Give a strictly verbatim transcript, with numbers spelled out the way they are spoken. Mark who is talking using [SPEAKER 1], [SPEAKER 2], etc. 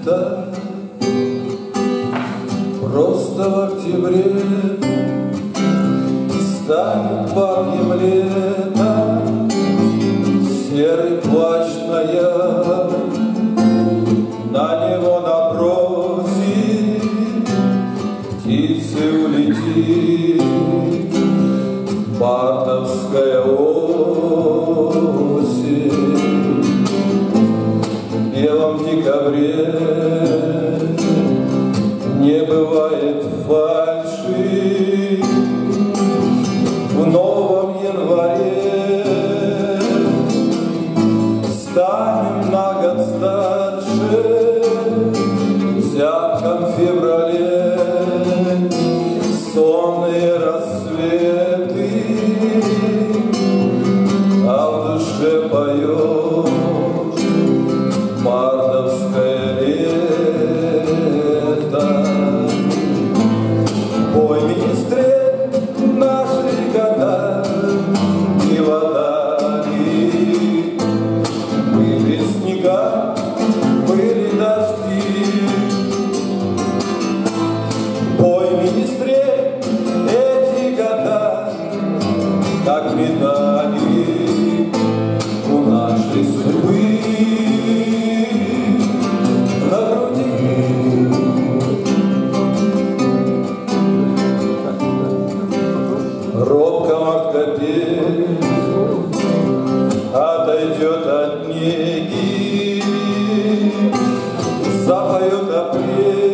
[SPEAKER 1] лето, просто в октябре станет бабьим летом серый плащ ноябрь, на него набросит, птицей улетит мартовская осень. В белом декабре не бывает фальши, в новом январе станем на год старше, в зябком феврале сонные рассветы, а в душе поет мартовское лето. Пой, министре, наши года и водами, были снега, были дожди. Пой, министре, эти года, как медали у нашей судьбы на груди. Робко марткопель отойдет от неги, запоет апрель